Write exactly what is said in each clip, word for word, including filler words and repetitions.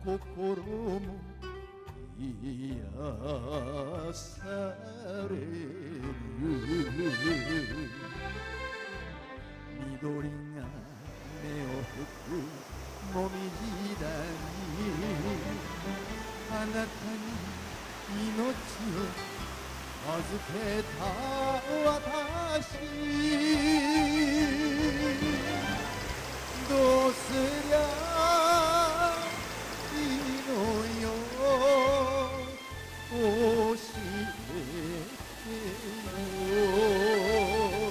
心も癒される緑が目を吹くもみじ谷あなたに命を預けた私どうすりゃいいのよ教えてよ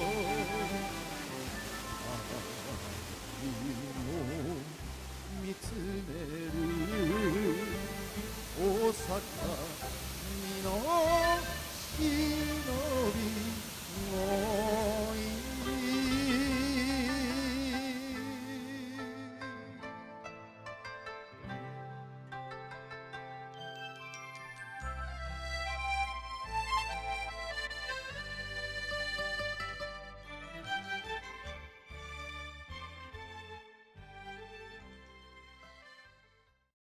見つめる大阪